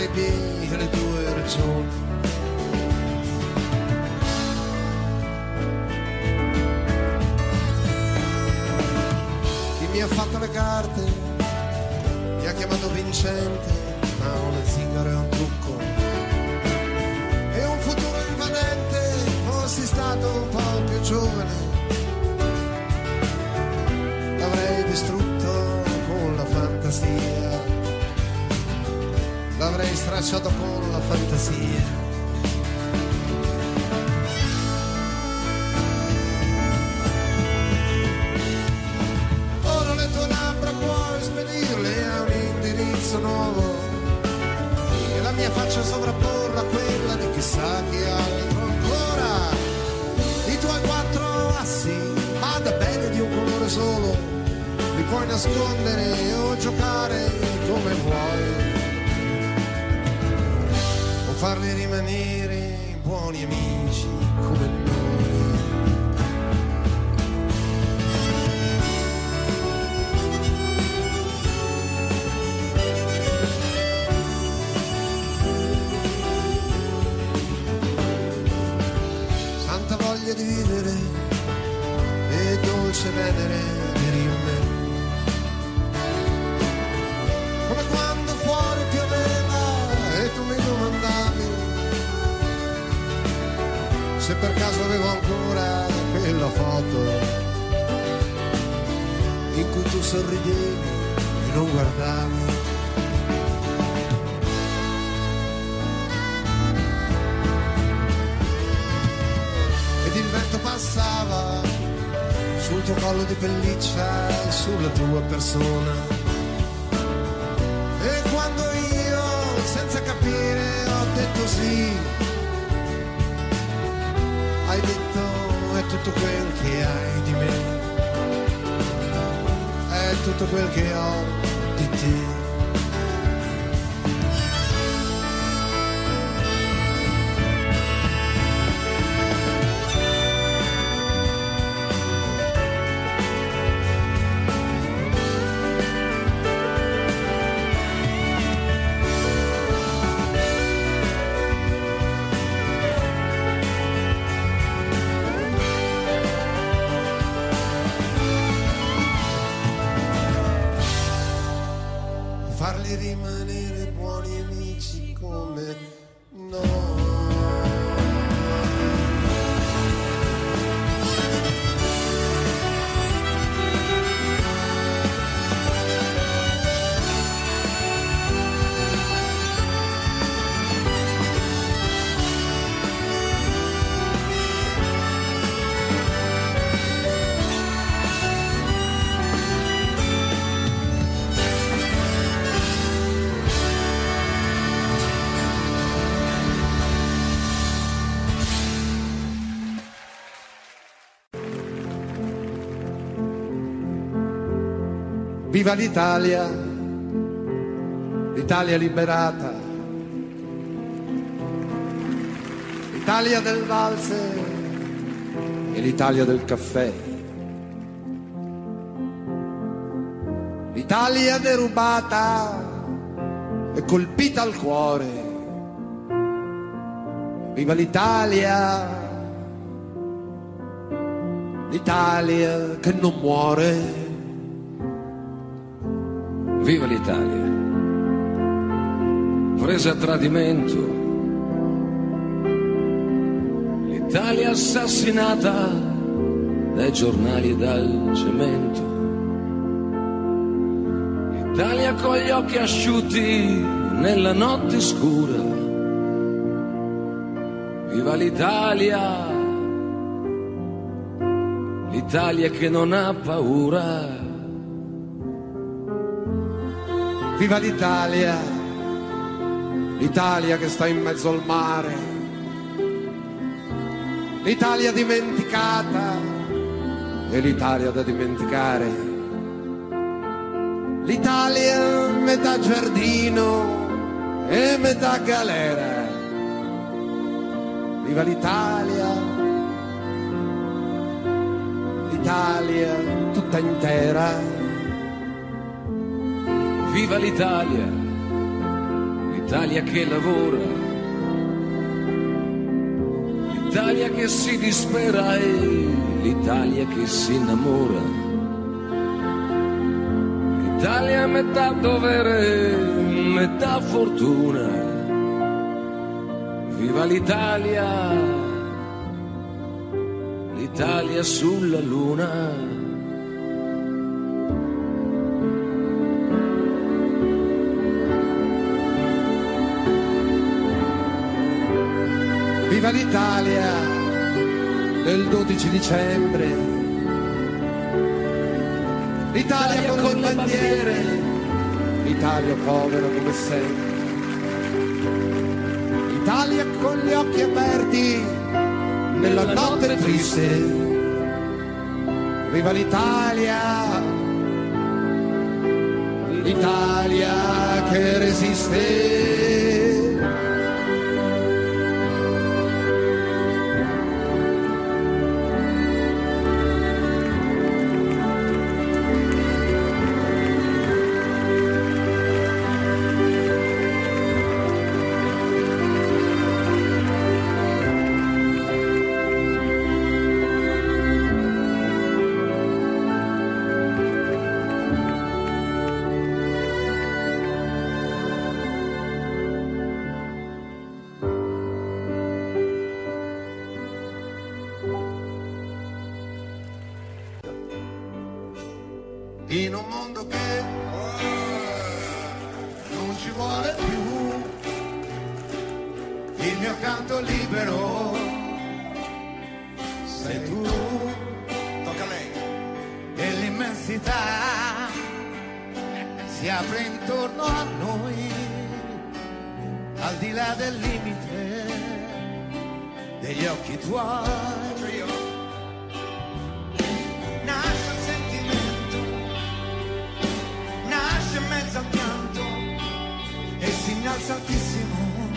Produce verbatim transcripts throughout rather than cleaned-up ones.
alibi e le tue ragioni. Chi mi ha fatto le carte mi ha chiamato vincente, ma un zingaro è un trucco e un futuro invadente. Fossi stato un po' più giovane, l'avrei distrutto con la fantasia, l'avrei stracciato con la fantasia. Ora le tue labbra puoi spedirle a un indirizzo nuovo e la mia faccia sovrapporla a quella di chissà chi altro ancora. I tuoi quattro assi, bada bene di un colore solo, li puoi nascondere o giocare come vuoi, o farli rimanere buoni amici come noi. Santa voglia di vivere e dolce venere di rime, come quando fuori pioveva e tu mi domandavi se per caso avevo ancora quella foto in cui tu sorridevi e non guardavi. Ed il vento passava sul tuo collo di pelliccia e sulla tua persona, e quando io senza capire ho detto sì, hai detto è tutto quel che hai di me, è tutto quel che ho di te. Farli rimanere buoni amici come noi. Viva l'Italia, l'Italia liberata, l'Italia del valzer e l'Italia del caffè, l'Italia derubata e colpita al cuore. Viva l'Italia, l'Italia che non muore. Viva l'Italia, presa a tradimento, l'Italia assassinata dai giornali e dal cemento, l'Italia con gli occhi asciutti nella notte scura. Viva l'Italia, l'Italia che non ha paura. Viva l'Italia, l'Italia che sta in mezzo al mare, l'Italia dimenticata e l'Italia da dimenticare, l'Italia metà giardino e metà galera. Viva l'Italia, l'Italia tutta intera. Viva l'Italia, l'Italia che lavora, l'Italia che si dispera e l'Italia che si innamora, l'Italia metà dovere, metà fortuna, viva l'Italia, l'Italia sulla luna. Viva l'Italia del dodici dicembre, l'Italia con, con le bandiere, l'Italia povera come sempre, l'Italia con gli occhi aperti nella notte triste. Viva l'Italia, l'Italia che resiste. In un mondo che non ci vuole più il mio canto libero, sei tu, tocca a lei, e l'immensità si apre intorno a noi, al di là del limite degli occhi tuoi. Al pianto e si innalza altissimo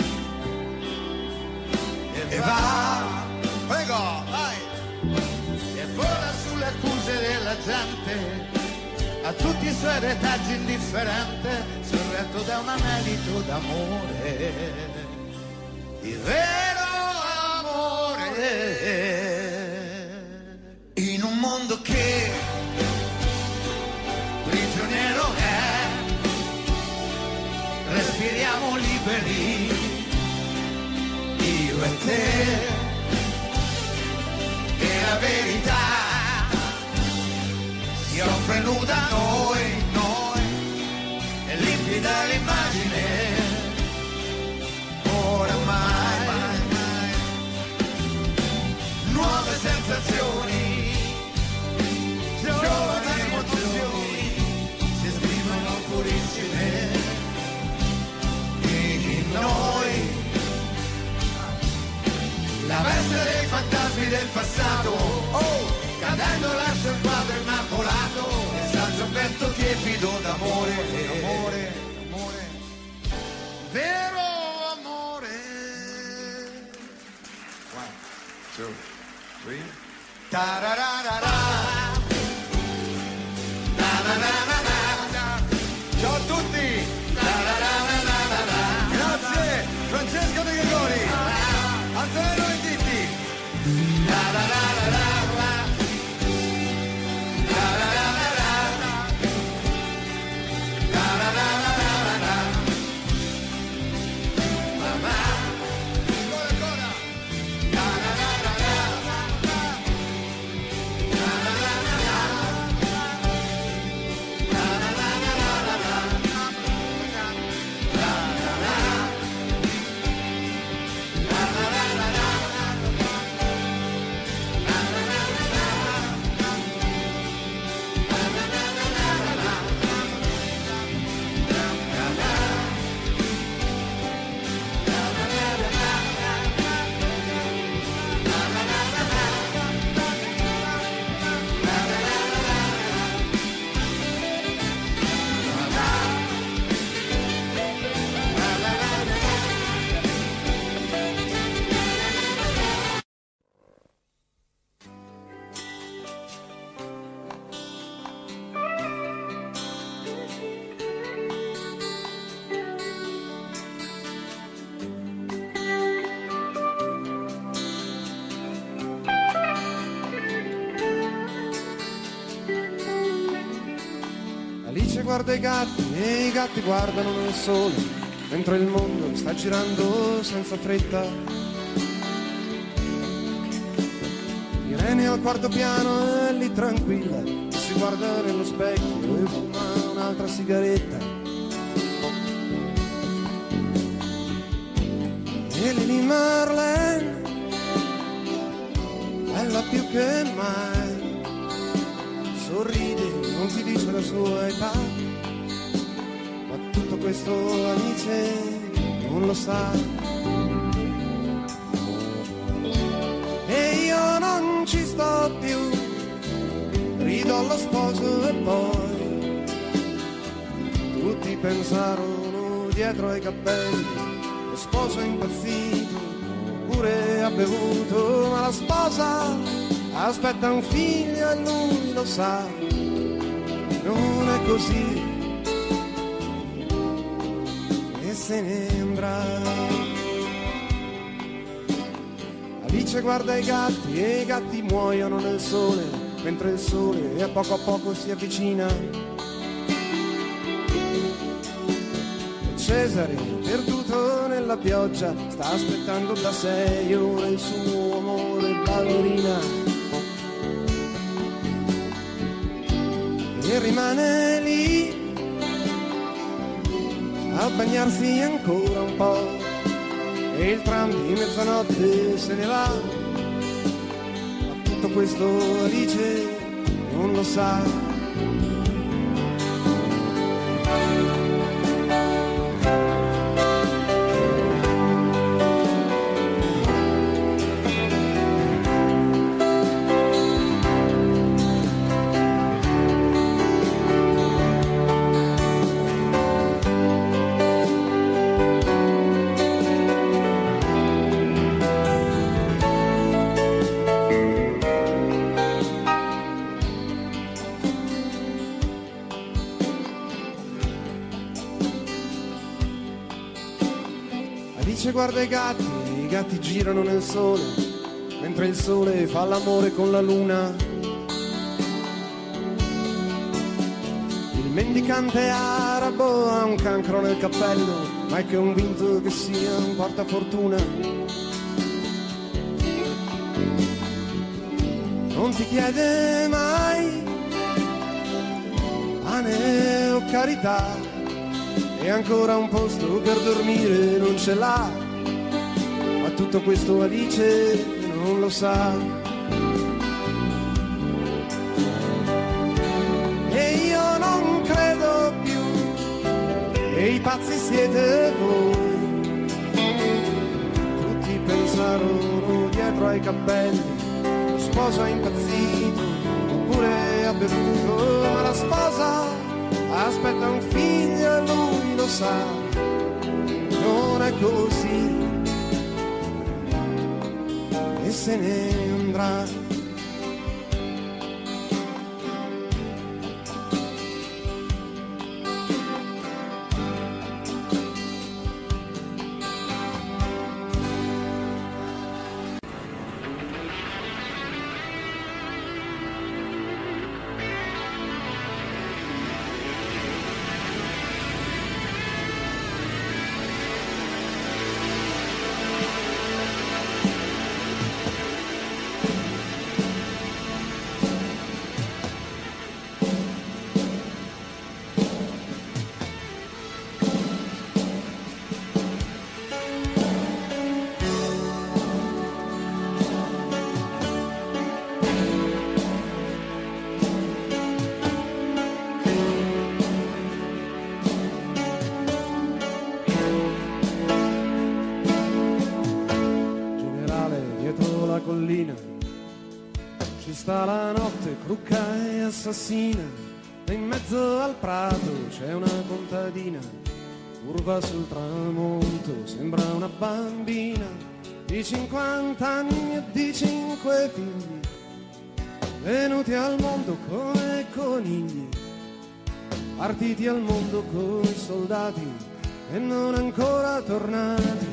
e va, prego, vai, e vola sulle accuse della gente, a tutti i suoi retaggi indifferente, sorretto da un anelito d'amore, il vero amore, in un mondo che prigioniero è. Respiriamo liberi, io e te, e la verità si offre nuda a noi, noi, e limpida l'immagine, oramai, mai, mai. Nuove sensazioni, giovani emozioni, si esprimono purissime. Noi, la veste dei fantasmi del passato, oh, cadendo lascia il quadro immacolato, e salza un vento tiepido d'amore, amore, amore, vero amore. One, two, three. Ta-ra-ra-ra-ra. Ta-ra-ra-ra-ra. Ciao a tutti. Francesco De Gregori, Antonello Venditti. La la la la la la. La la la la la la. La la la la la la. Mamma. Ancora ancora. La la la la la la. La la la guarda i gatti e i gatti guardano nel sole, mentre il mondo sta girando senza fretta. Irene al quarto piano è lì tranquilla, si guarda nello specchio e fuma un'altra sigaretta. E Lili Marlene, bella più che mai, sorride, non ti dice la sua età, ma tutto questo Alice non lo sa. E io non ci sto più, rido allo sposo e poi tutti pensarono dietro ai capelli, lo sposo è impazzito, pure ha bevuto, ma la sposa aspetta un figlio e lui lo sa, non è così, e se ne andrà. Alice guarda i gatti e i gatti muoiono nel sole, mentre il sole a poco a poco si avvicina. E Cesare, perduto nella pioggia, sta aspettando da sei ore il suo amore ballerina. E rimane lì a bagnarsi ancora un po', e il tram di mezzanotte se ne va, ma tutto questo Alice non lo sa. Alice guarda i gatti, i gatti girano nel sole, mentre il sole fa l'amore con la luna. Il mendicante arabo ha un cancro nel cappello, ma è convinto che sia un portafortuna. Non ti chiede mai pane o carità, e ancora un posto per dormire non ce l'ha, ma tutto questo Alice non lo sa. E io non credo più che i pazzi siete voi, tutti pensarono dietro ai cappelli, lo sposo è impazzito oppure ha bevuto, ma la sposa aspetta un figlio e lui lo sa, non è così, e se ne andrà. Ci sta la notte crucca e assassina, e in mezzo al prato c'è una contadina, curva sul tramonto, sembra una bambina di cinquanta anni e di cinque figli, venuti al mondo come conigli, partiti al mondo coi soldati e non ancora tornati.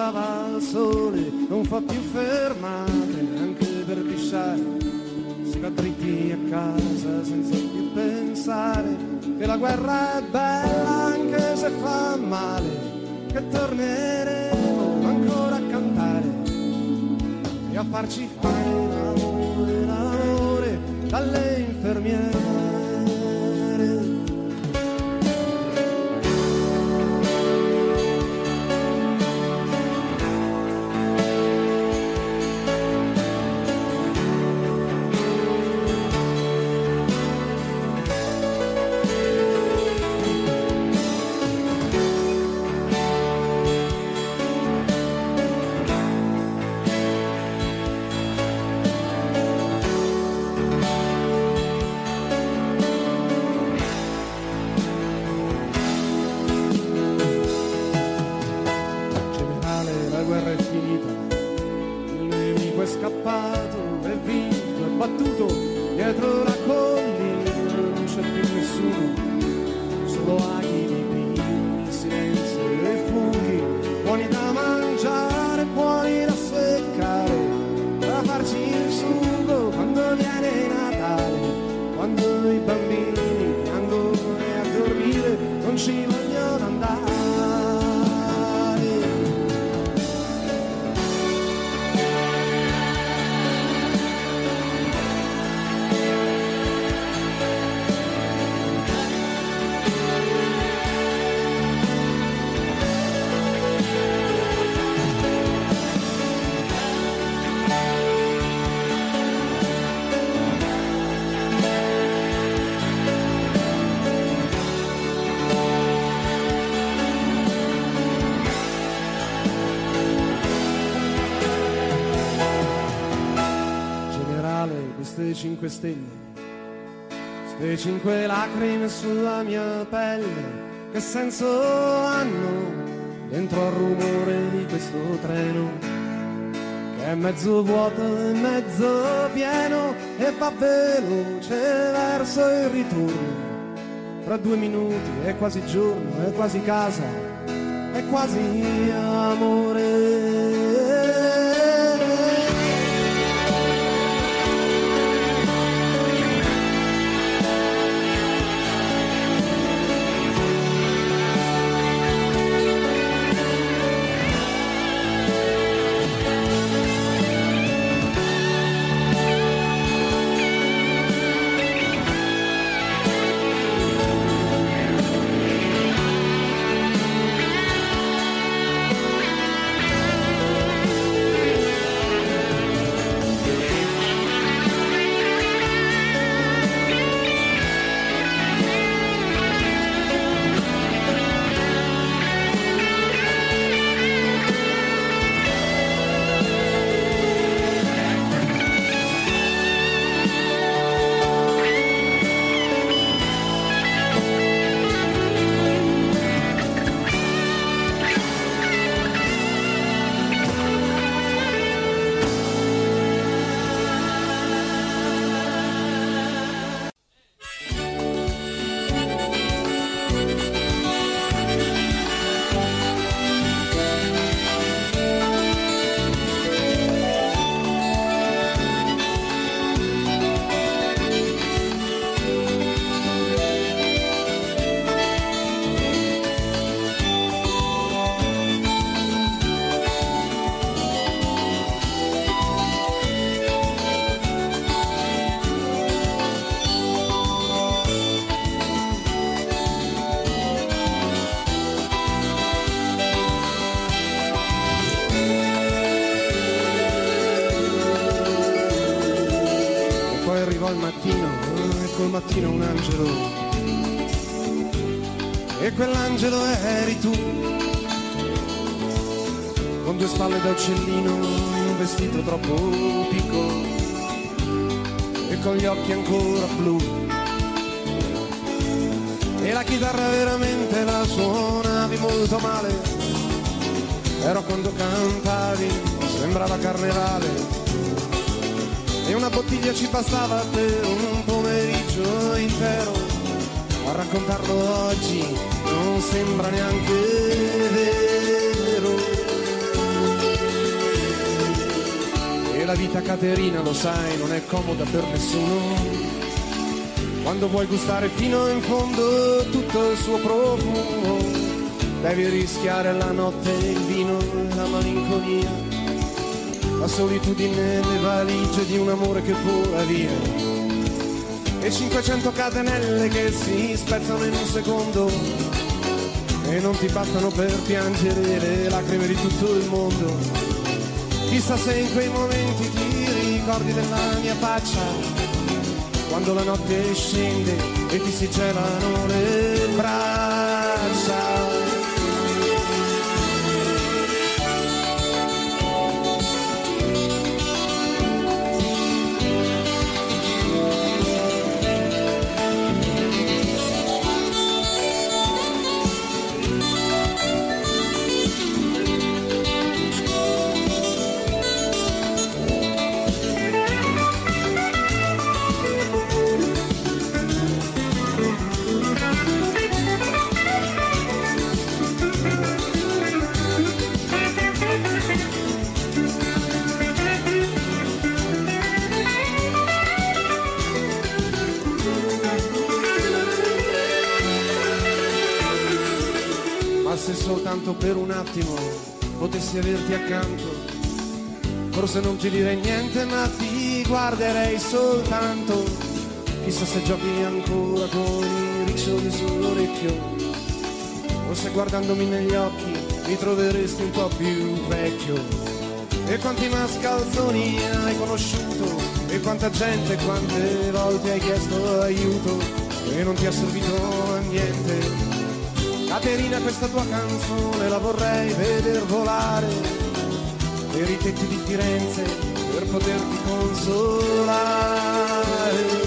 lava al sole, non fa più fermate neanche per pisciare, si va dritti a casa senza più pensare che la guerra è bella anche se fa male, che torneremo ancora a cantare e a farci fare l'amore, l'amore dalle infermiere. Dietro la collina non c'è più nessuno, solo aghi di pini, silenzio e funghi, buoni da mangiare, buoni da seccare, da farci il sugo quando viene Natale, quando i bambini piangono e a dormire non ci vogliono andare. Queste cinque stelle, queste cinque lacrime sulla mia pelle, che senso hanno dentro al rumore di questo treno, che è mezzo vuoto e mezzo pieno e va veloce verso il ritorno. Tra due minuti è quasi giorno, è quasi casa, è quasi amore. Al mattino, e col mattino un angelo, e quell'angelo eri tu, con due spalle da uccellino, un vestito troppo piccolo e con gli occhi ancora blu, e la chitarra veramente la suonavi molto male, però quando cantavi sembrava carnevale. E una bottiglia ci bastava per un pomeriggio intero, a raccontarlo oggi non sembra neanche vero. la vita, Caterina, lo sai, non è comoda per nessuno. Quando vuoi gustare fino in fondo tutto il suo profumo, devi rischiare la notte, il vino e la malinconia, la solitudine, le valigie di un amore che vola via, e cinquecento catenelle che si spezzano in un secondo e non ti bastano per piangere le lacrime di tutto il mondo. Chissà se in quei momenti ti ricordi della mia faccia, quando la notte scende e ti si gelano le braccia. Se soltanto per un attimo potessi averti accanto, forse non ti direi niente ma ti guarderei soltanto. Chissà se giochi ancora con i riccioli sull'orecchio, o se guardandomi negli occhi mi troveresti un po' più vecchio. E quanti mascalzoni hai conosciuto, e quanta gente, quante volte hai chiesto aiuto e non ti ha servito a niente. Caterina, questa tua canzone la vorrei veder volare per i tetti di Firenze per poterti consolare.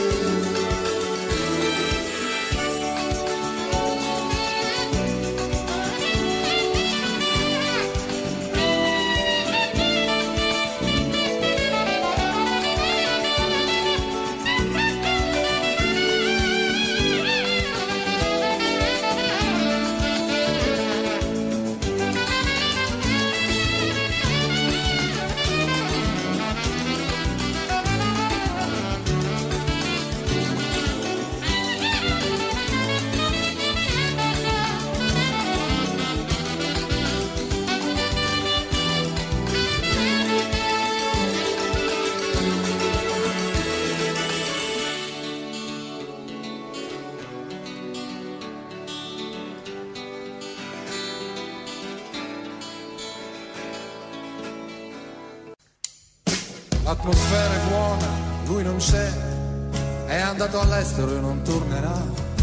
L'atmosfera è buona, lui non c'è, è andato all'estero e non tornerà.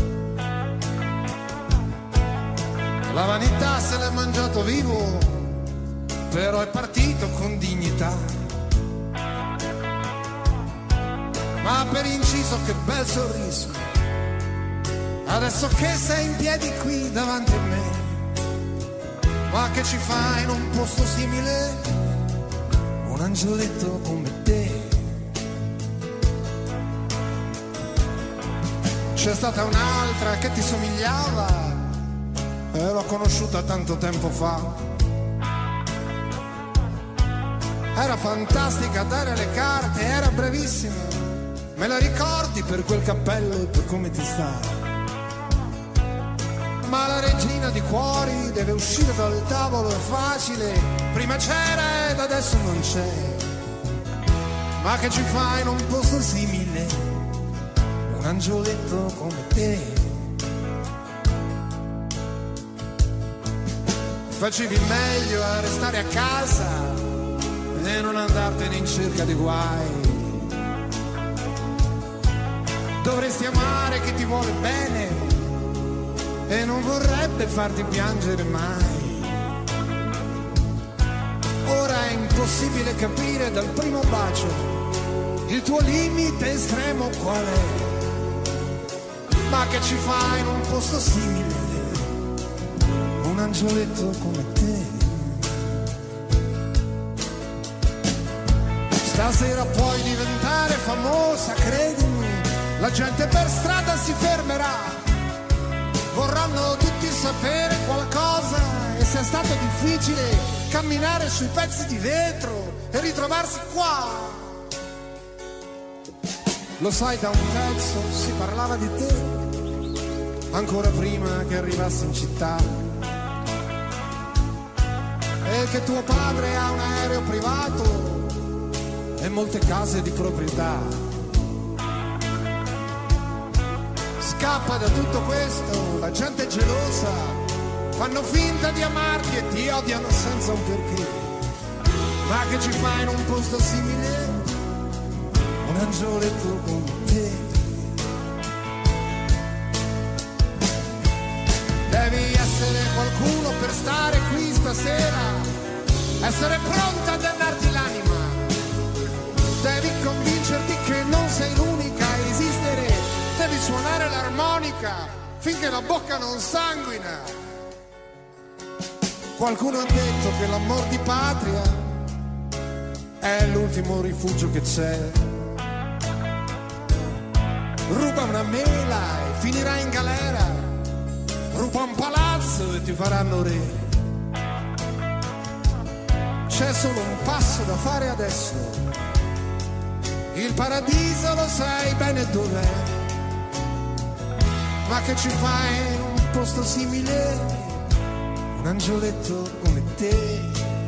La vanità se l'è mangiato vivo, però è partito con dignità. Ma per inciso che bel sorriso, adesso che sei in piedi qui davanti a me, ma che ci fai in un posto simile? Un angioletto come te. C'è stata un'altra che ti somigliava e l'ho conosciuta tanto tempo fa. Era fantastica a dare le carte, era brevissima. Me la ricordi per quel cappello e per come ti sta? Ma la regina di cuori deve uscire dal tavolo, è facile. Prima c'era ed adesso non c'è. Ma che ci fai in un posto simile? Un angioletto come te. Facevi meglio a restare a casa e non andartene in cerca di guai. Dovresti amare chi ti vuole bene e non vorrebbe farti piangere mai. Ora è impossibile capire dal primo bacio il tuo limite estremo qual è. Ma che ci fai in un posto simile? Un angioletto come te. Stasera puoi diventare famosa, credimi. La gente per strada si fermerà. Vorranno tutti sapere qualcosa e se è stato difficile camminare sui pezzi di vetro e ritrovarsi qua. Lo sai, da un pezzo si parlava di te, ancora prima che arrivassi in città, e che tuo padre ha un aereo privato e molte case di proprietà. Scappa da tutto questo, la gente è gelosa, fanno finta di amarti e ti odiano senza un perché. Ma che ci fai in un posto simile? Un angioletto come te. Devi essere qualcuno per stare qui stasera, essere pronta a dannarti l'anima. Devi convincerti che non sei l'unica a esistere. Devi suonare l'armonica finché la bocca non sanguina. Qualcuno ha detto che l'amor di patria è l'ultimo rifugio che c'è. Ruba una mela e finirà in galera, ruba un palazzo e ti faranno re. C'è solo un passo da fare adesso, il paradiso lo sai bene dov'è. Ma che ci fai in un posto simile? Un angioletto come te.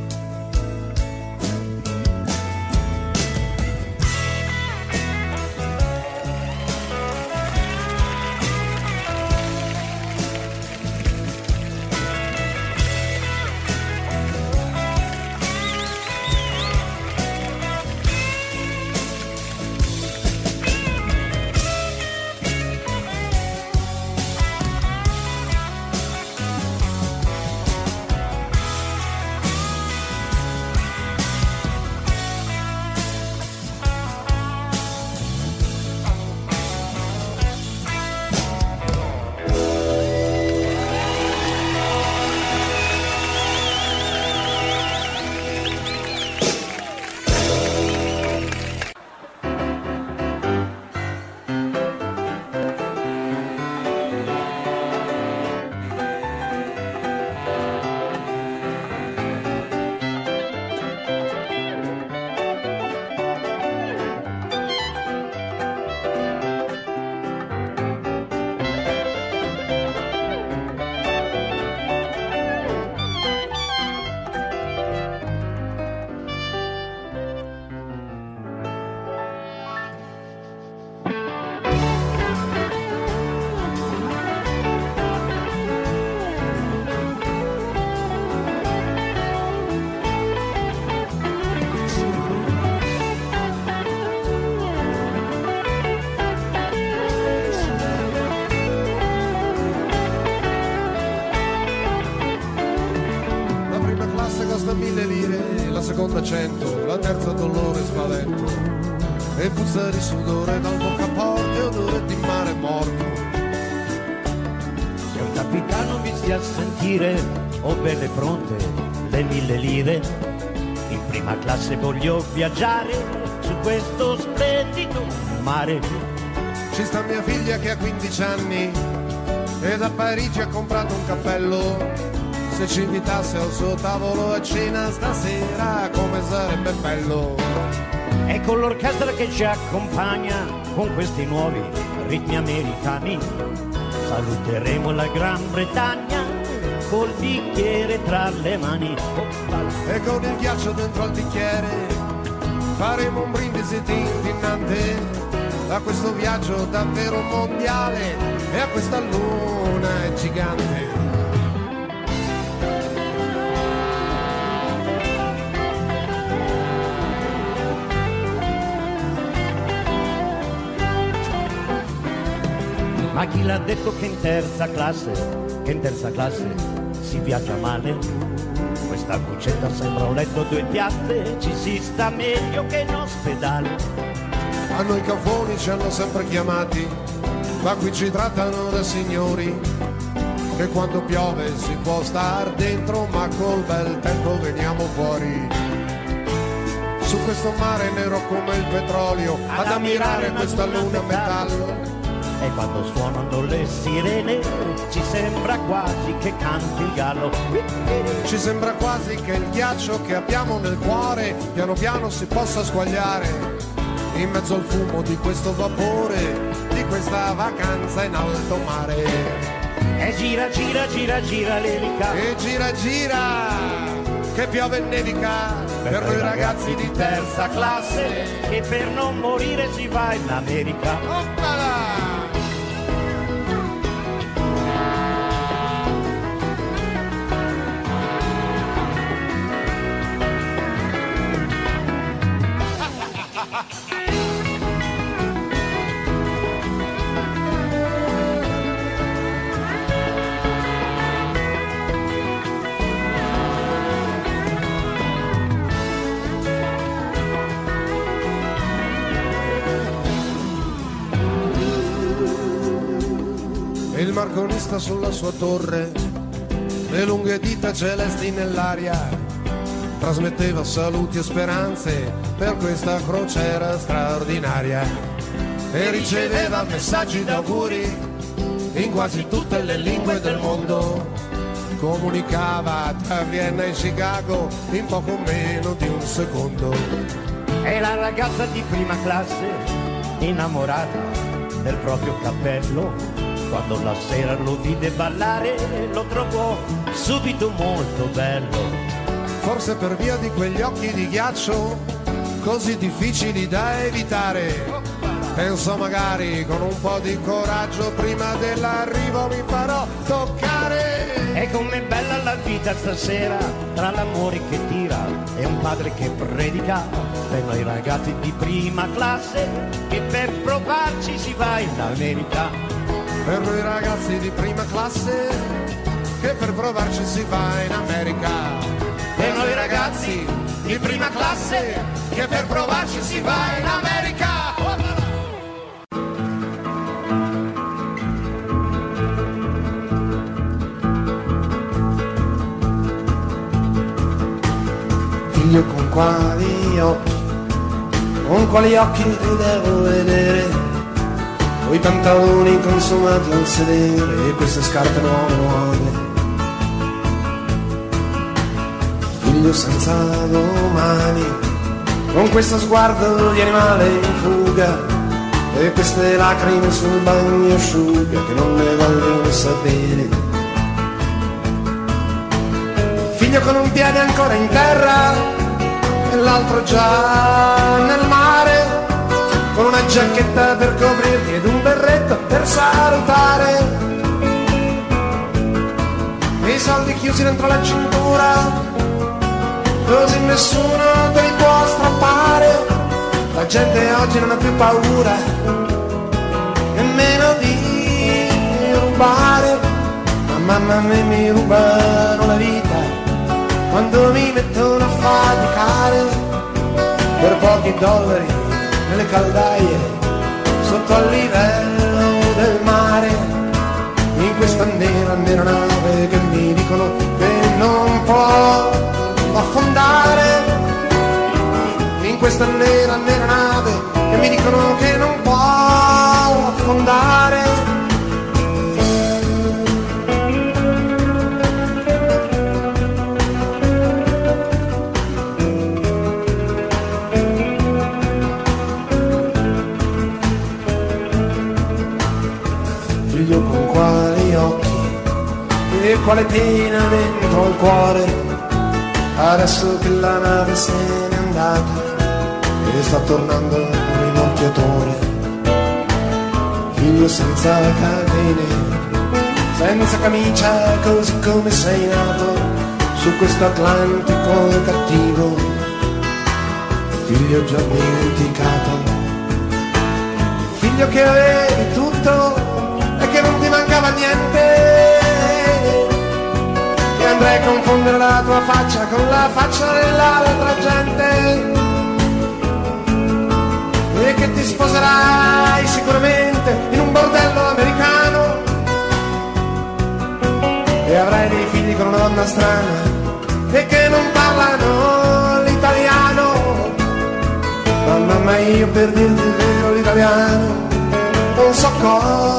cento, la terza dolore e spavento, e puzza di sudore dal boccaporte, odore di mare morto. Se un capitano mi stia a sentire, ho belle pronte le mille lire. In prima classe voglio viaggiare su questo splendido mare. Ci sta mia figlia che ha quindici anni e da Parigi ha comprato un cappello. Se ci invitasse al suo tavolo a cena stasera, come sarebbe bello. E con l'orchestra che ci accompagna, con questi nuovi ritmi americani, saluteremo la Gran Bretagna col bicchiere tra le mani. E con il ghiaccio dentro al bicchiere faremo un brindisi tintinnante a questo viaggio davvero mondiale e a questa luna gigante. Ma chi l'ha detto che in terza classe, che in terza classe si viaggia male? Questa cuccetta sembra un letto a due piazze, ci si sta meglio che in ospedale. A noi cafoni ci hanno sempre chiamati, ma qui ci trattano da signori, che quando piove si può star dentro, ma col bel tempo veniamo fuori. Su questo mare nero come il petrolio, ad, ad ammirare questa luna a metallo, e quando suonano le sirene ci sembra quasi che canti il gallo. Ci sembra quasi che il ghiaccio che abbiamo nel cuore piano piano si possa squagliare in mezzo al fumo di questo vapore, di questa vacanza in alto mare. E gira, gira, gira, gira l'elica, e gira, gira, che piove e nevica per, per noi ragazzi di terza classe, che per non morire si va in America. Oppala! Il marconista sulla sua torre, le lunghe dita celesti nell'aria, trasmetteva saluti e speranze per questa crociera straordinaria e riceveva messaggi d'auguri in quasi tutte le lingue del mondo. Comunicava tra Vienna e Chicago in poco meno di un secondo. E la ragazza di prima classe, innamorata del proprio cappello, quando la sera lo vide ballare lo trovò subito molto bello. Forse per via di quegli occhi di ghiaccio così difficili da evitare, penso magari con un po' di coraggio prima dell'arrivo mi farò toccare. E com'è bella la vita stasera, tra l'amore che tira e un padre che predica, per noi ragazzi di prima classe che per provarci si va in America. Per noi ragazzi di prima classe che per provarci si va in America. Per noi ragazzi di prima classe che per provarci si va in America. Figlio, con quali occhi, con quali occhi ti devo vedere? Quei pantaloni consumati al sedere e queste scarpe nuove nuove. Figlio senza domani, con questo sguardo di animale in fuga e queste lacrime sul bagno asciuga che non ne vogliono sapere. Figlio con un piede ancora in terra e l'altro già nel mare, con una giacchetta per coprirti ed un berretto per salutare, e i soldi chiusi dentro la cintura, così nessuno te li può strappare. La gente oggi non ha più paura nemmeno di rubare, ma mamma mia mi rubano la vita quando mi mettono a faticare per pochi dollari nelle caldaie sotto al livello del mare, in questa nera nera nave che mi dicono che non può affondare, in questa nera nera nave che mi dicono che non può affondare. Figlio, con quali occhi e quale pena dentro al cuore, adesso che la nave se n'è andata e sta tornando un rinocchiatore. Figlio senza catene, senza camicia, così come sei nato su questo Atlantico cattivo. Figlio già dimenticato, figlio che avevi tutto e che non ti mancava niente, e andrai a confondere la tua faccia con la faccia dell'altra gente, e che ti sposerai sicuramente in un bordello americano e avrai dei figli con una donna strana e che non parlano l'italiano. Ma mamma, io per dirti il vero l'italiano non so cosa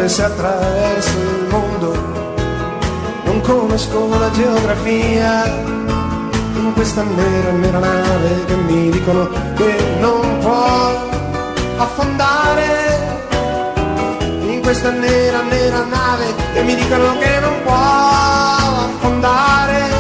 sole se attraverso il mondo, non conosco la geografia, in questa nera, nera nave che mi dicono che non può affondare, in questa nera, nera nave che mi dicono che non può affondare.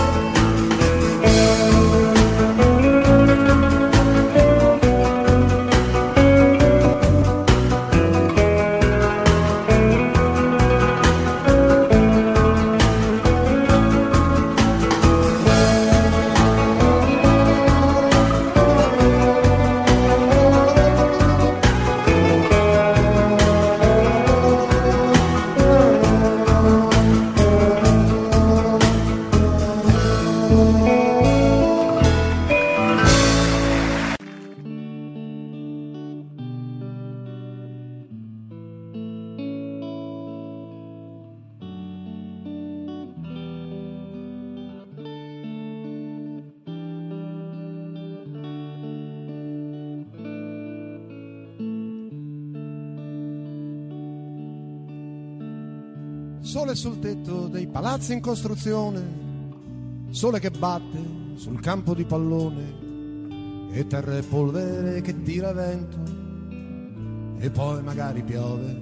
Sole sul tetto dei palazzi in costruzione, sole che batte sul campo di pallone, e terra e polvere che tira vento, e poi magari piove.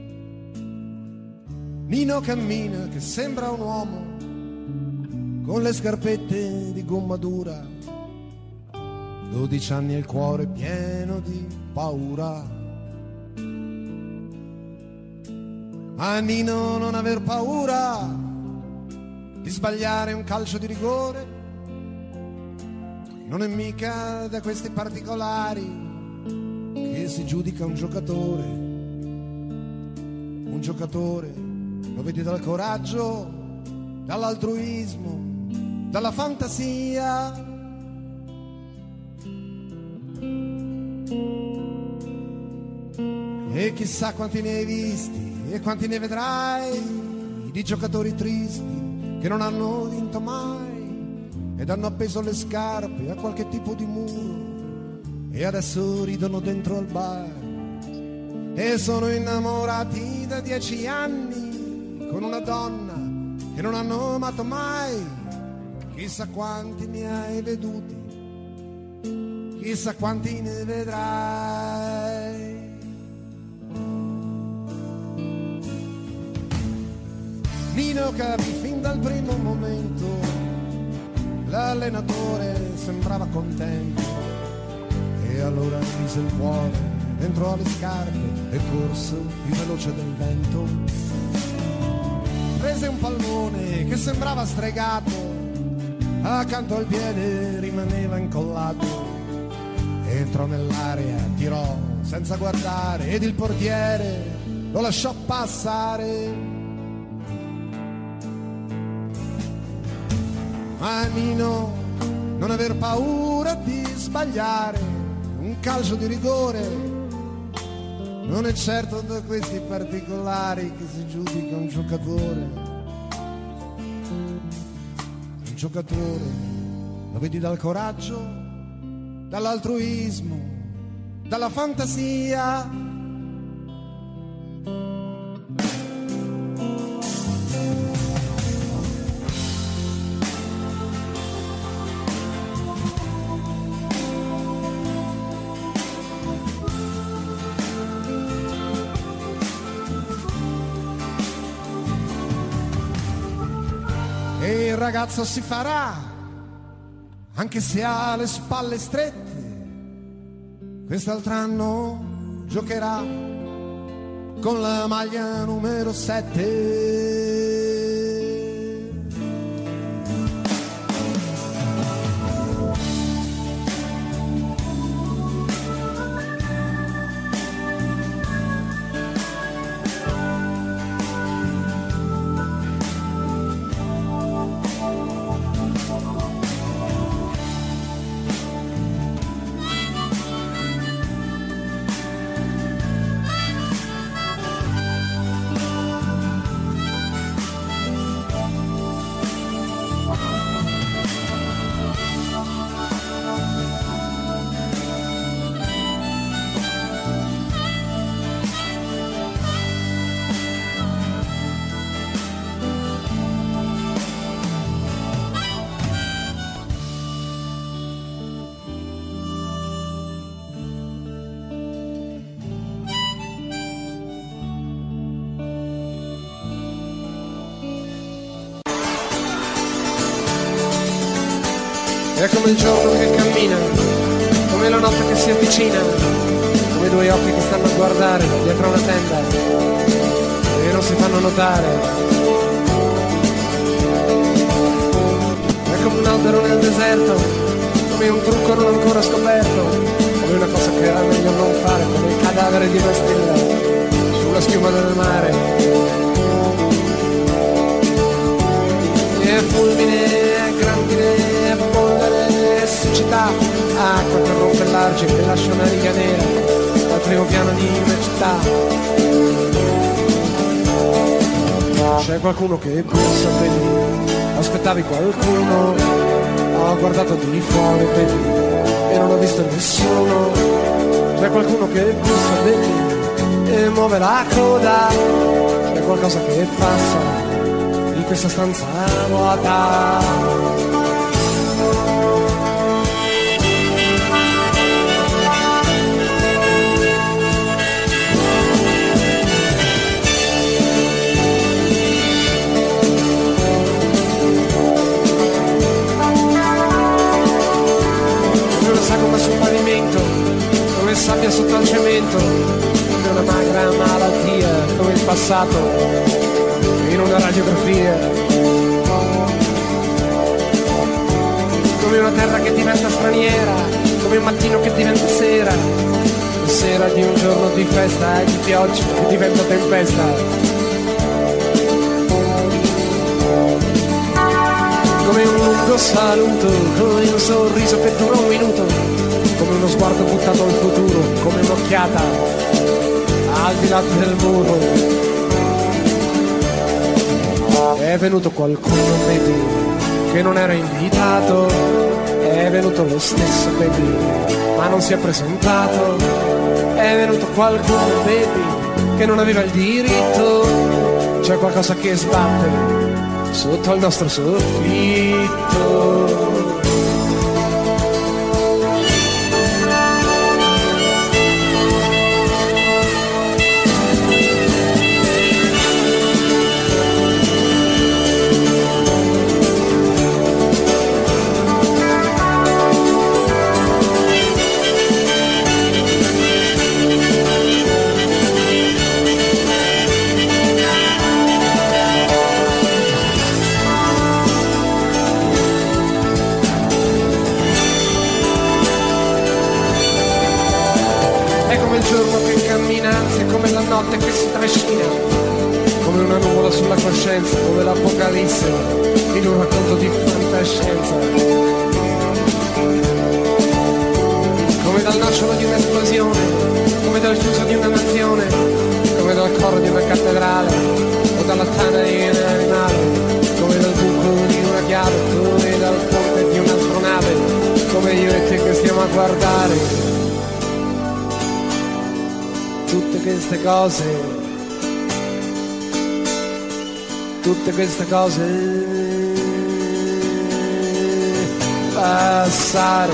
Nino cammina che sembra un uomo, con le scarpette di gomma dura, dodici anni e il cuore pieno di paura. Ma Nino non aver paura di sbagliare un calcio di rigore, non è mica da questi particolari che si giudica un giocatore. Un giocatore lo vedi dal coraggio, dall'altruismo, dalla fantasia. E chissà quanti ne hai visti e quanti ne vedrai di giocatori tristi che non hanno vinto mai ed hanno appeso le scarpe a qualche tipo di muro e adesso ridono dentro al bar e sono innamorati da dieci anni con una donna che non hanno amato mai. Chissà quanti ne hai veduti, chissà quanti ne vedrai. Nino capì fin dal primo momento, l'allenatore sembrava contento e allora mise il cuore dentro alle scarpe e corse più veloce del vento. Prese un pallone che sembrava stregato, accanto al piede rimaneva incollato, entrò nell'area, tirò senza guardare ed il portiere lo lasciò passare. Ma Nino non aver paura di sbagliare un calcio di rigore, non è certo da questi particolari che si giudica un giocatore. Un giocatore lo vedi dal coraggio, dall'altruismo, dalla fantasia. E il ragazzo si farà, anche se ha le spalle strette, quest'altro anno giocherà con la maglia numero sette. È come il giorno che cammina, come la notte che si avvicina, come due occhi che stanno a guardare dietro una tenda e non si fanno notare. È come un albero nel deserto, come un trucco non ancora scoperto, come una cosa che era meglio non fare, come il cadavere di una stella sulla schiuma del mare. E fulmine, grandine, polvere, siccità, acqua che rompe l'argine, che lascia una riga nera al primo piano di una città. C'è qualcuno che bussa, vedi, aspettavi qualcuno, ho guardato di fuori, vedi, e non ho visto nessuno. C'è qualcuno che bussa, vedi, e muove la coda. C'è qualcosa che passa in questa stanza vuota. Sagoma sul pavimento, come sabbia sotto al cemento, come una magra malattia, come il passato in una radiografia, come una terra che diventa straniera, come un mattino che diventa sera, la sera di un giorno di festa e di pioggia che diventa tempesta. Come un lungo saluto, come un sorriso che dura un minuto, come uno sguardo buttato al futuro, come un'occhiata al di là del muro. È venuto qualcuno, baby, che non era invitato, è venuto lo stesso, baby, ma non si è presentato. È venuto qualcuno, baby, che non aveva il diritto. C'è qualcosa che sbatte sotto il nostro soffitto. Che si trascina come una nuvola sulla coscienza, come l'apocalisse in un racconto di fantascienza, come dal nocciolo di un'esplosione, come dal chiuso di una nazione, come dal coro di una cattedrale o dalla tana di un animale, come dal buco di una chiave, come dal ponte di un'astronave, come io e te che stiamo a guardare tutte queste cose, tutte queste cose passare.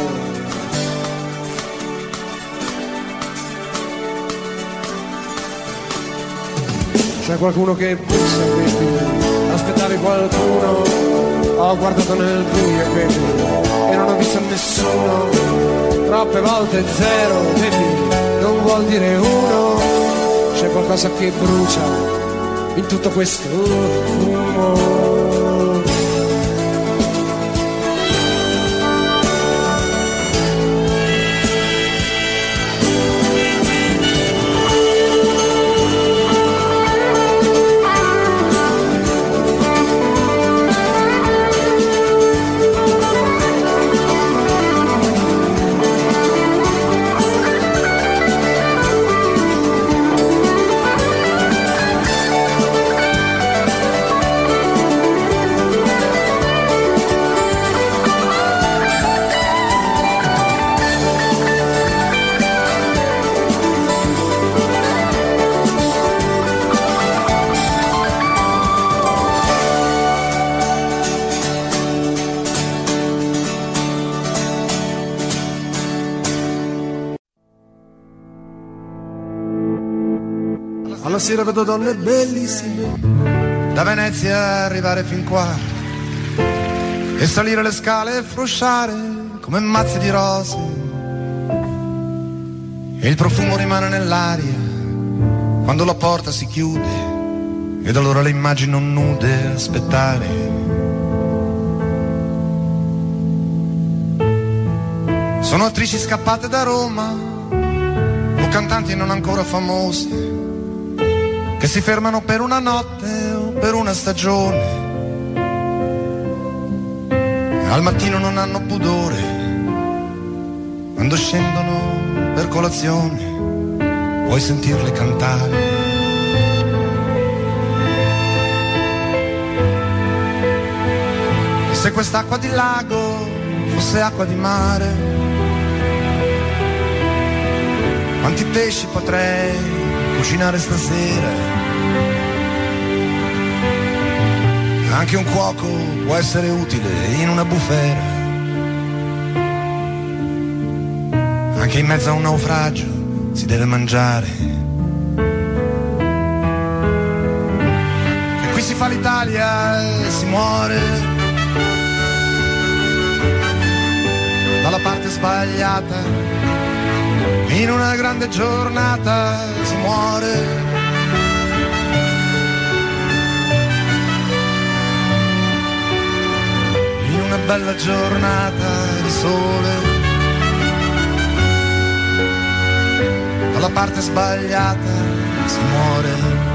C'è qualcuno che bussa, baby, aspettavi qualcuno, ho guardato nel buio, baby, e non ho visto nessuno. Troppe volte zero, baby, non vuol dire uno. C'è qualcosa che brucia in tutto questo fumo. Alla sera vedo donne bellissime, da Venezia arrivare fin qua, e salire le scale e frusciare come mazzi di rose e il profumo rimane nell'aria quando la porta si chiude ed allora le immagino nude aspettare. Sono attrici scappate da Roma o cantanti non ancora famose che si fermano per una notte o per una stagione. Al mattino non hanno pudore quando scendono per colazione, vuoi sentirle cantare. E se quest'acqua di lago fosse acqua di mare, quanti pesci potrei cucinare stasera? Anche un cuoco può essere utile in una bufera, anche in mezzo a un naufragio si deve mangiare. E qui si fa l'Italia e si muore dalla parte sbagliata, in una grande giornata si muore. Una bella giornata di sole, dalla parte sbagliata si muore.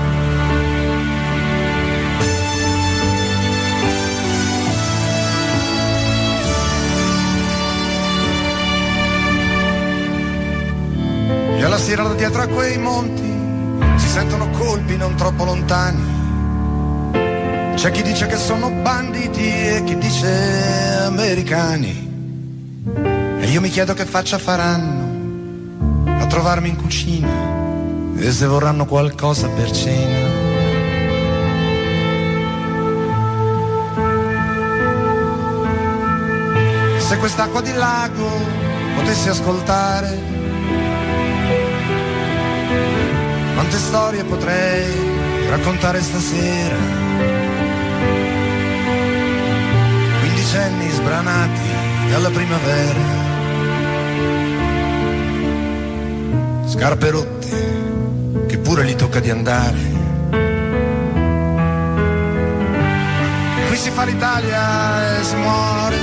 E alla sera da dietro a quei monti si sentono colpi non troppo lontani. C'è chi dice che sono banditi e chi dice americani. E io mi chiedo che faccia faranno a trovarmi in cucina e se vorranno qualcosa per cena. Se quest'acqua di lago potessi ascoltare, quante storie potrei raccontare stasera. Quindicenni sbranati dalla primavera, scarpe rotte che pure gli tocca di andare. Qui si fa l'Italia e si muore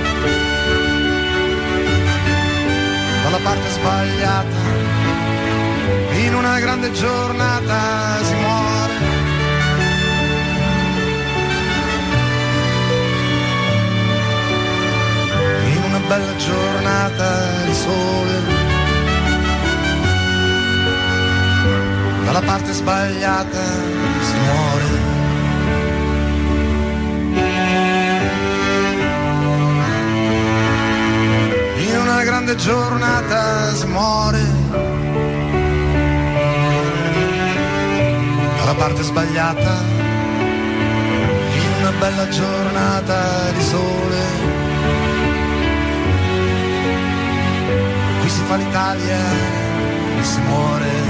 dalla parte sbagliata, in una grande giornata si muore. Bella giornata di sole, dalla parte sbagliata si muore. In una grande giornata si muore, dalla parte sbagliata, in una bella giornata di sole. Si fa l'Italia e si muore.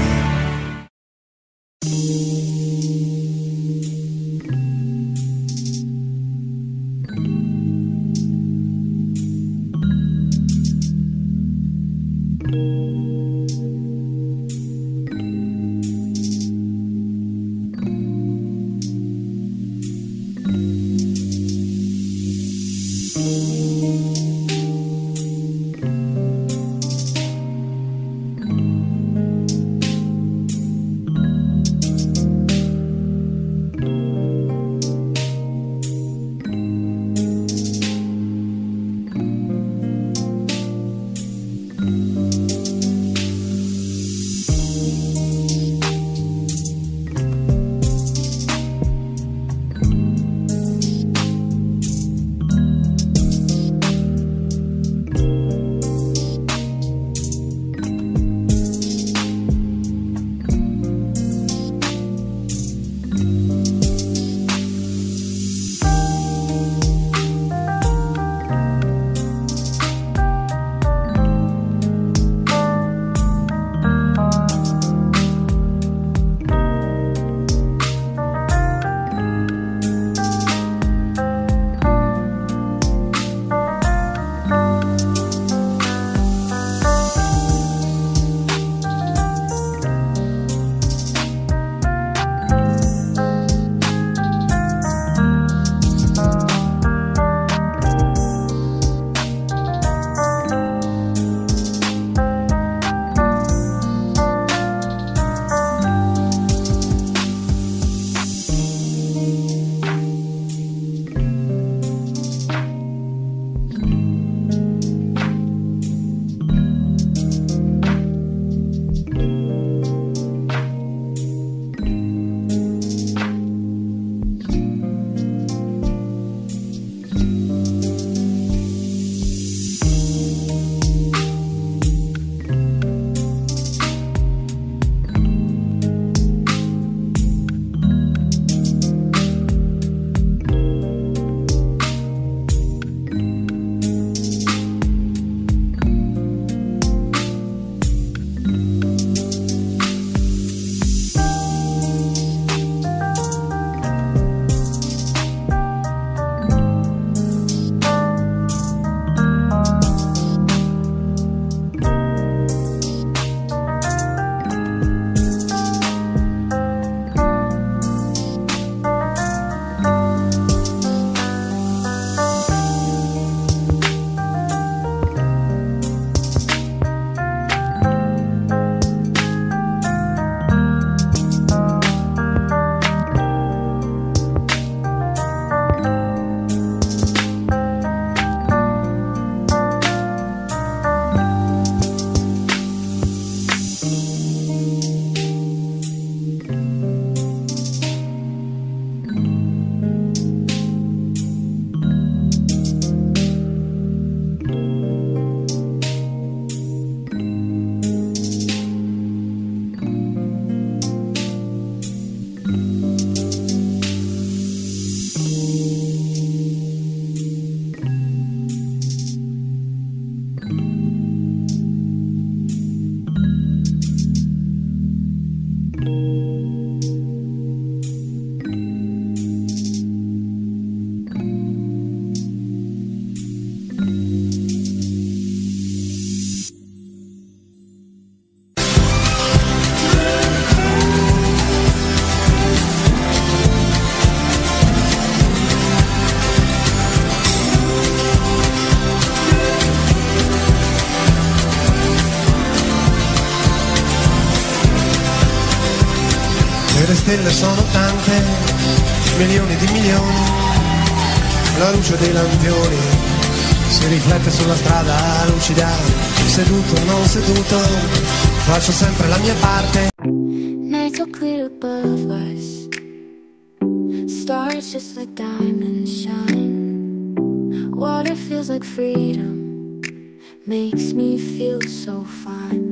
e le stelle sono tante, milioni di milioni, la luce dei lampioni si riflette sulla strada lucida, seduto o non seduto, faccio sempre la mia parte. Nights are clear above us, stars just like diamonds shine, water feels like freedom, makes me feel so fine.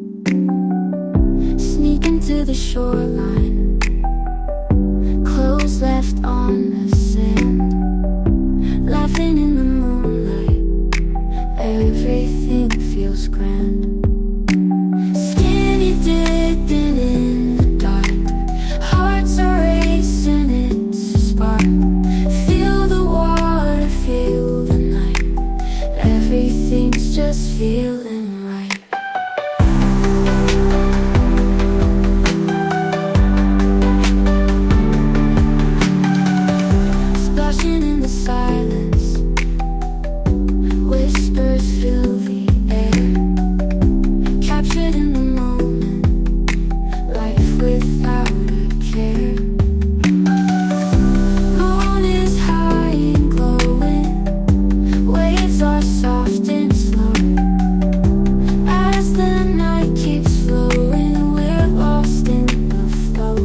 Sneaking to the shoreline, clothes left on the sand, laughing in the moonlight, everything feels grand. Skinny dipping in the dark, hearts are racing, it's a spark. Feel the water, feel the night, everything's just feeling right. Splashing in the silence, whispers fill the air, captured in the moment, life without a care. Moon is high and glowing, waves are soft and slow. As the night keeps flowing, we're lost in the flow.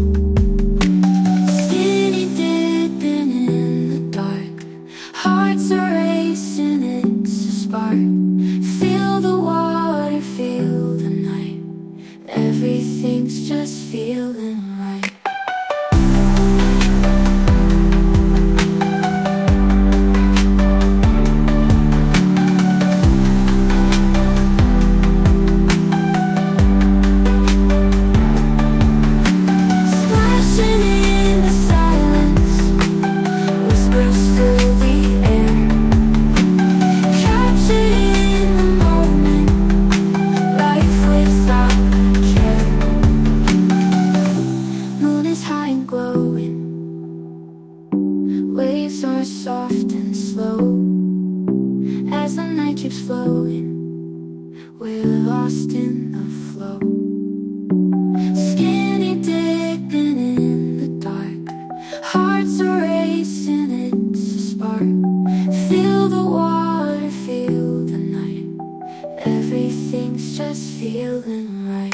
Skinny dipping in the dark, hearts are racing, it's a spark. Feel the water, feel the night, everything's just feeling right. Splashing in the silence, whispers fill the air, captured in the moment, life without a care. Moon is high and glowing, waves are soft and slow. As the night keeps flowing, we're lost in the flow. Skinny dipping in the dark, hearts are racing, it's a spark. Feel the water, feel the night, everything's just feeling right.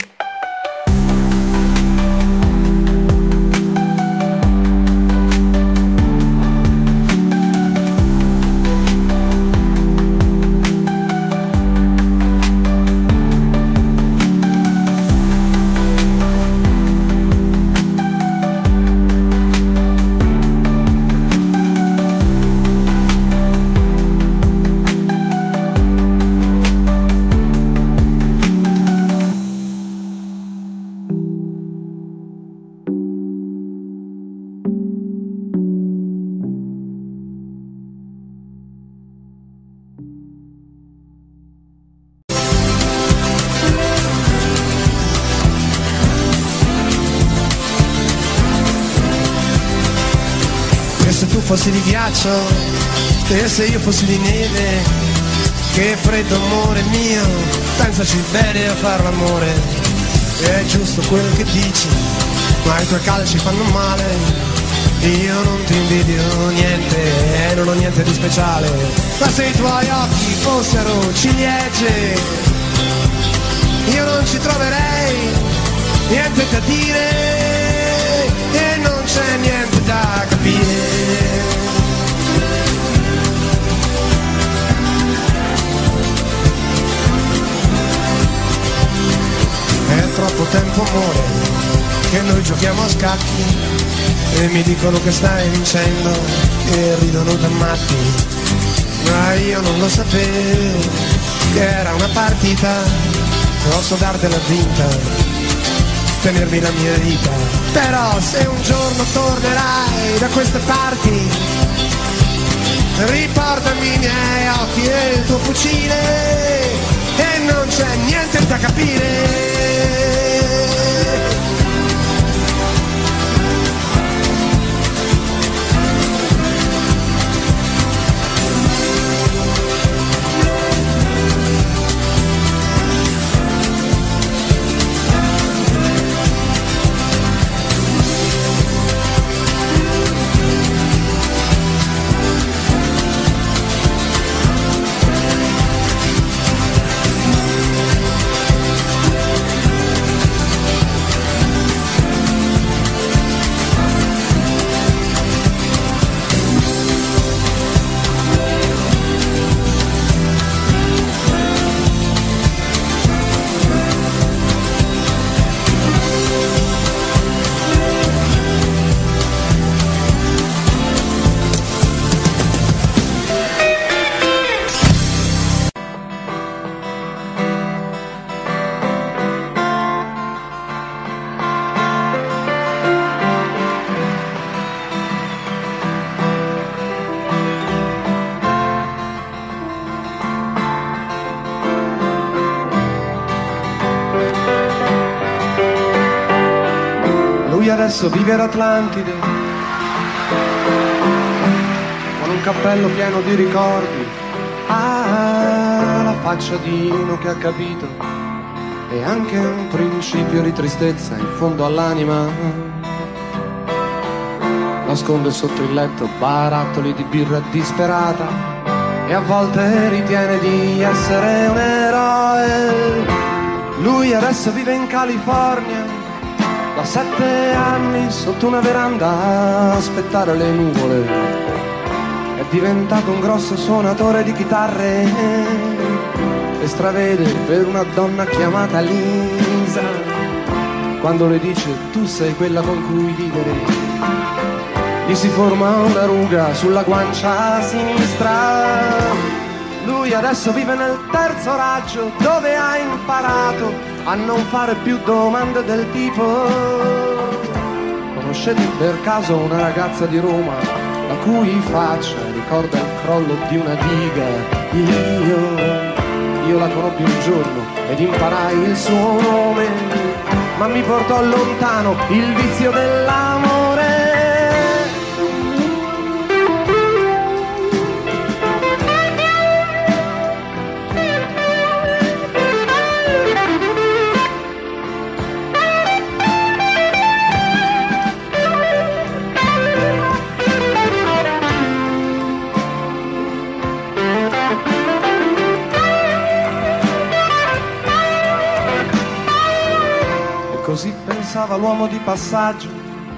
E se tu fossi di ghiaccio, e se io fossi di neve, che freddo amore mio, pensaci bene a far l'amore. È giusto quel che dici, ma i tuoi calci fanno male. Io non ti invidio niente, e non ho niente di speciale. Ma se i tuoi occhi fossero ciliegie, io non ci troverei niente da dire, e non c'è niente da capire. È troppo tempo amore che noi giochiamo a scacchi, e mi dicono che stai vincendo e ridono da matti, ma io non lo sapevo che era una partita. Posso dartela vinta, tenermi la mia vita, però se un giorno tornerai da queste parti, riportami i miei occhi e il tuo fucile, e non c'è niente da capire. Lui adesso vive ad Atlantide, con un cappello pieno di ricordi. Ah, la faccia di uno che ha capito, e anche un principio di tristezza in fondo all'anima. Nasconde sotto il letto barattoli di birra disperata e a volte ritiene di essere un eroe. Lui adesso vive in California, da sette anni sotto una veranda a aspettare le nuvole. È diventato un grosso suonatore di chitarre e stravede per una donna chiamata Lisa. Quando le dice tu sei quella con cui vivere, gli si forma una ruga sulla guancia sinistra. Lui adesso vive nel terzo raggio, dove ha imparato a non fare più domande del tipo: conoscete per caso una ragazza di Roma la cui faccia ricorda il crollo di una diga? Io, io la conobbi un giorno ed imparai il suo nome, ma mi portò lontano il vizio dell'amore. Così pensava l'uomo di passaggio,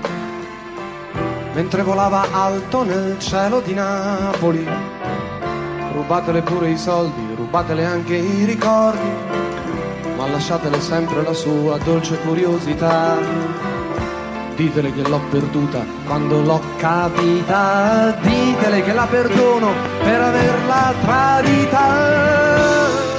mentre volava alto nel cielo di Napoli. Rubatele pure i soldi, rubatele anche i ricordi, ma lasciatele sempre la sua dolce curiosità. Ditele che l'ho perduta quando l'ho capita, ditele che la perdono per averla tradita.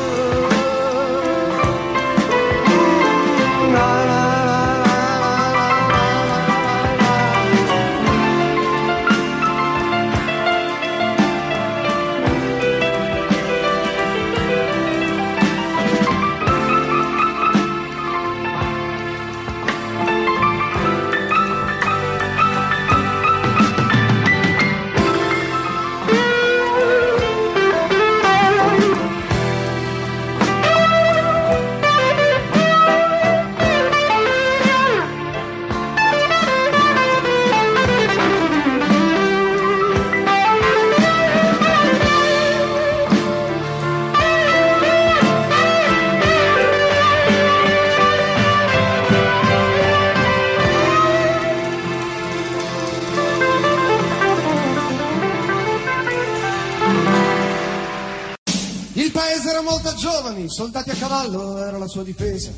Molto giovani, soldati a cavallo era la sua difesa.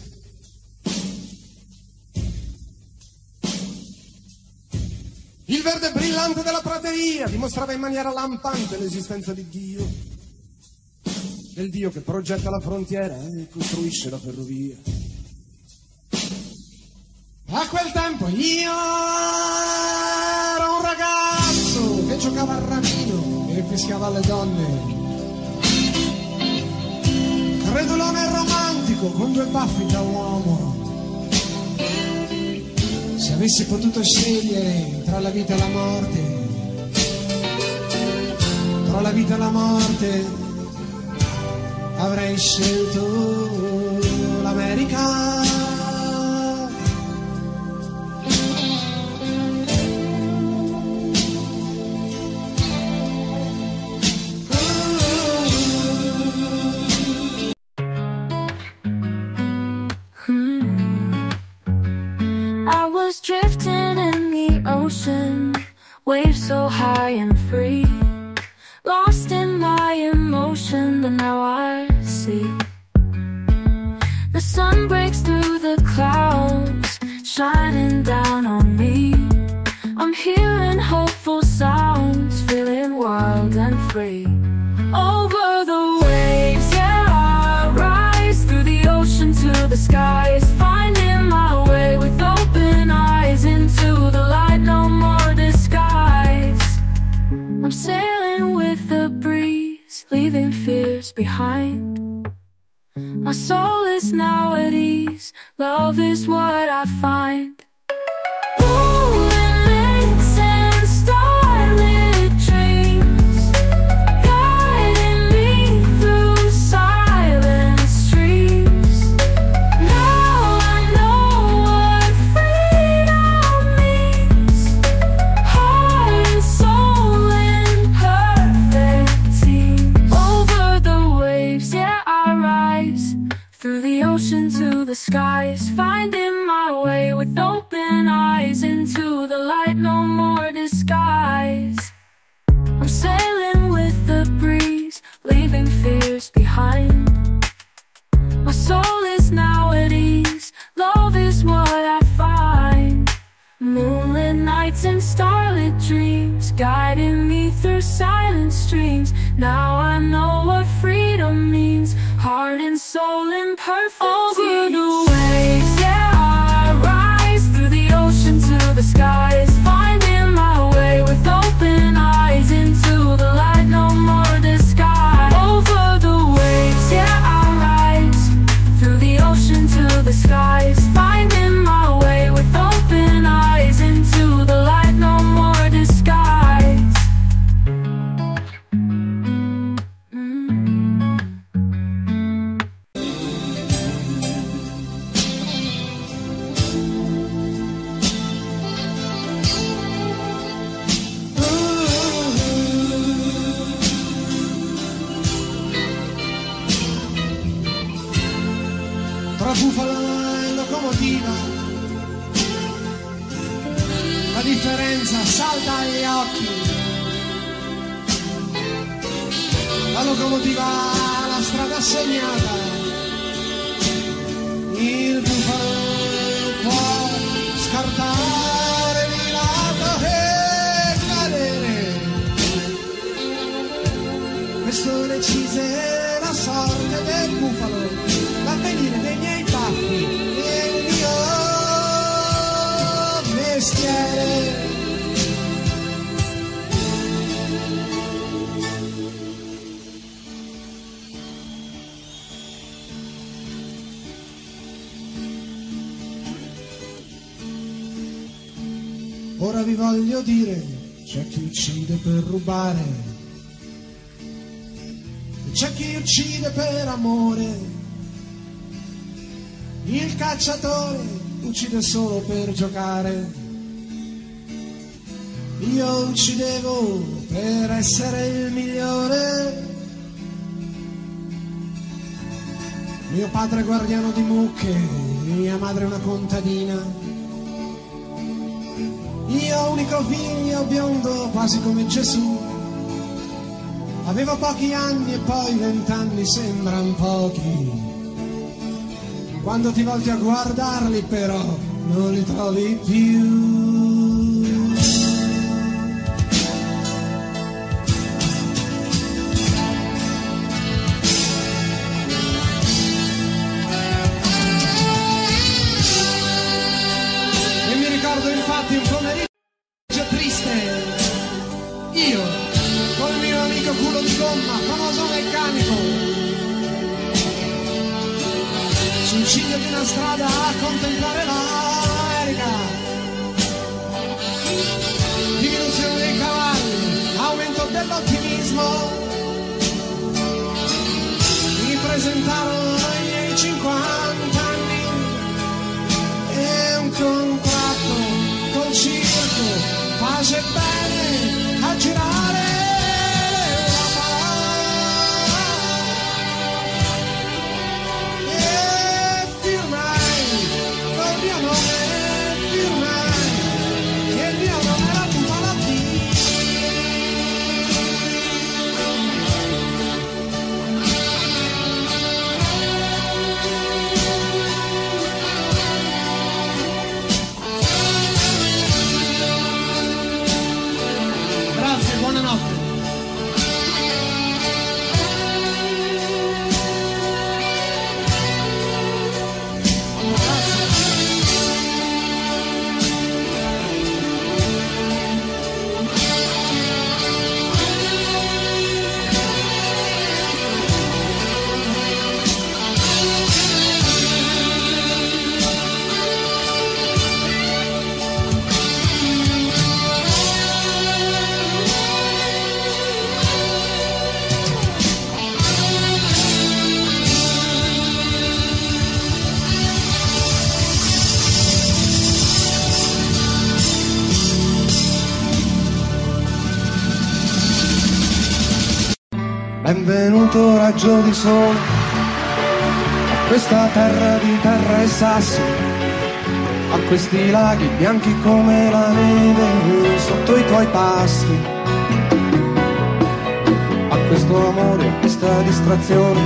Il verde brillante della prateria dimostrava in maniera lampante l'esistenza di Dio, del Dio che progetta la frontiera e costruisce la ferrovia. A quel tempo io ero un ragazzo che giocava al ramino e fischiava alle donne. Credulone romantico con due baffi da uomo. Se avessi potuto scegliere tra la vita e la morte, tra la vita e la morte, avrei scelto l'America. Drifting in the ocean, waves so high and free, lost in my emotion, but now I see the sun breaks through the clouds, shining down on me. I'm hearing hopeful sounds, feeling wild and free. Over the waves, yeah, I rise through the ocean to the skies, finding my way with open eyes into the light, no more disguise. I'm sailing with the breeze, leaving fears behind. My soul is now at ease, love is what I find. nights and starlit dreams, guiding me through silent streams. Now I know what freedom means, heart and soul in perfect over the waves, yeah, I rise through the ocean to the skies, finding my way with open eyes into the light, no more disguise. Over the waves, yeah, I rise through the ocean to the skies, finding my way with open eyes into the light, no more disguise. Mm. Tra bufala e locomotiva la differenza salta agli occhi. La locomotiva ha la strada segnata, il bufalo può scartare di lato e cadere. Questo decise la sorte del bufalo, l'avvenire dei miei baffi e il mio mestiere. Ora vi voglio dire, c'è chi uccide per rubare, c'è chi uccide per amore. Il cacciatore uccide solo per giocare. Io uccidevo per essere il migliore. Mio padre è guardiano di mucche, mia madre è una contadina. Io unico figlio biondo quasi come Gesù. Avevo pochi anni e poi vent'anni sembran pochi. Quando ti volti a guardarli però non li trovi più. E mi ricordo infatti un pomeriggio triste, io col mio amico culo di gomma, famoso meccanico, sul ciglio di una strada a contemplare l'America. Diminuzione dei cavalli, aumento dell'ottimismo. Mi presentarono i miei cinquanta anni e un contratto col circo, pace e bene a girare. Benvenuto raggio di sole a questa terra di terra e sassi, a questi laghi bianchi come la neve sotto i tuoi passi, a questo amore, a questa distrazione,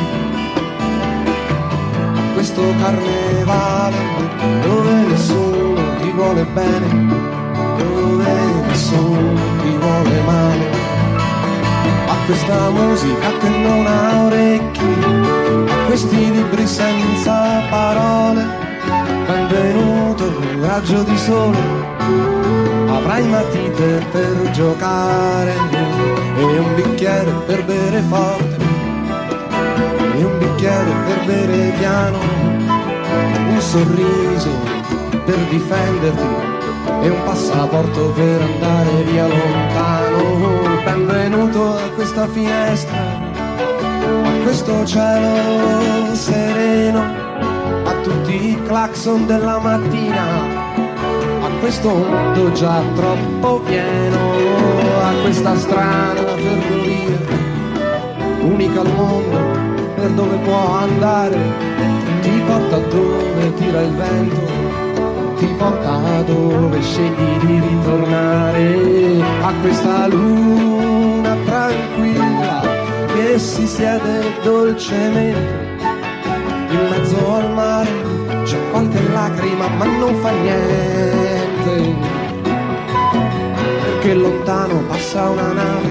a questo carnevale dove nessuno ti vuole bene, dove nessuno ti vuole male, a questa musica che non ha orecchi, a questi libri senza parole. Benvenuto, raggio di sole, avrai matite per giocare e un bicchiere per bere forte e un bicchiere per bere piano, un sorriso per difenderti e un passaporto per andare via lontano. Benvenuto a questa finestra, a questo cielo sereno, a tutti i clacson della mattina, a questo mondo già troppo pieno, a questa strada ferrovia, unica al mondo per dove può andare, ti porta dove tira il vento, ti porta dove scegli di ritornare, a questa luna tranquilla che si siede dolcemente in mezzo al mare. C'è qualche lacrima ma non fa niente, perché lontano passa una nave,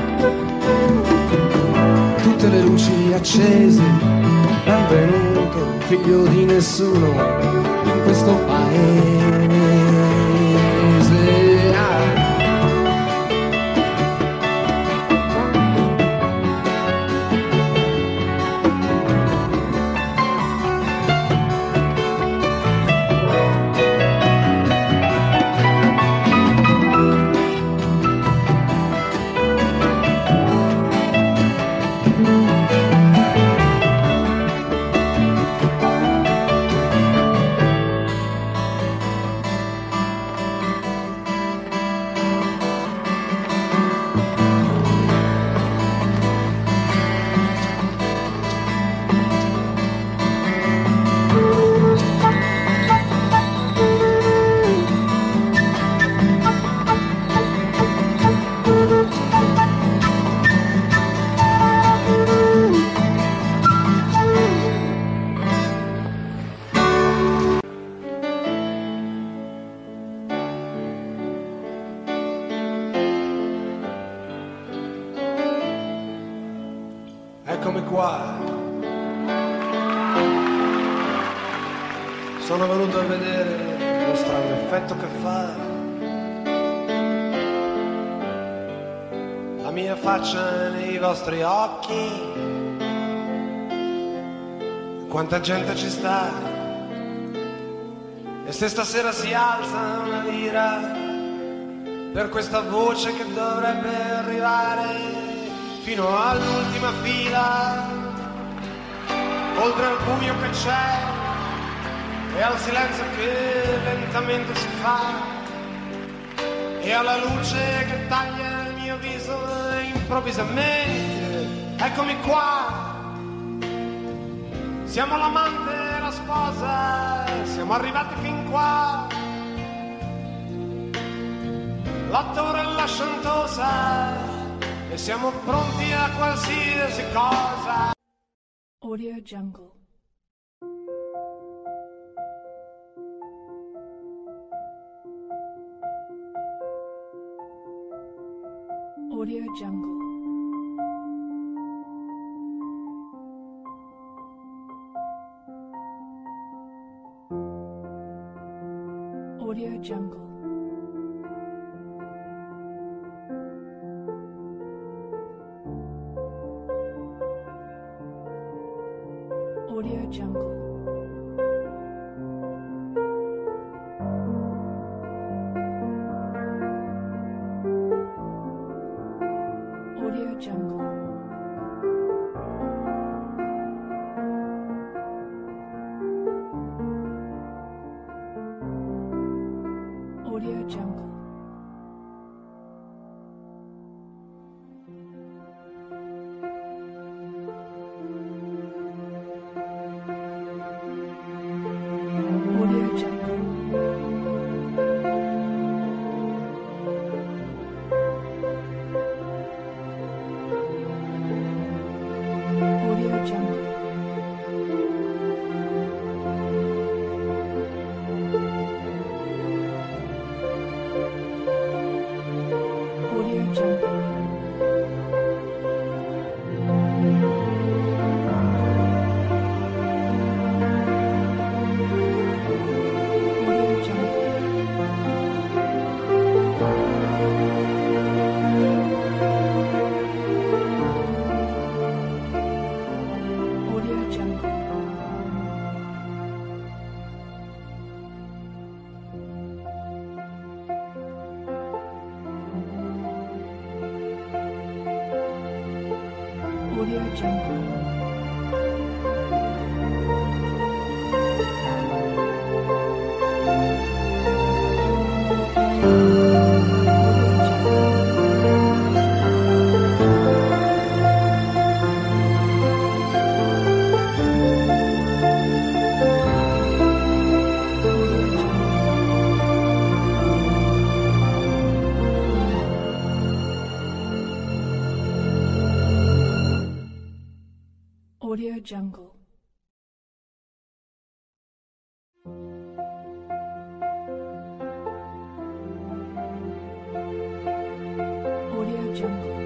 tutte le luci accese. Benvenuto, figlio di nessuno, in questo paese. Ah. Eccomi qua. Sono venuto a vedere lo strano effetto che fa la mia faccia nei vostri occhi. Quanta gente ci sta, e se stasera si alza una lira per questa voce che dovrebbe arrivare fino all'ultima fila, oltre al buio che c'è e al silenzio che lentamente si fa, e alla luce che taglia il mio viso improvvisamente. Eccomi qua, siamo l'amante e la sposa, siamo arrivati fin qua, l'attore e la chantosa, e siamo pronti a qualsiasi cosa. Audio Jungle. Audio Jungle. Audio Jungle. Audio Jungle. Audio Jungle. Audio Jungle. Audio Jungle. Audio Jungle. Audio Jungle.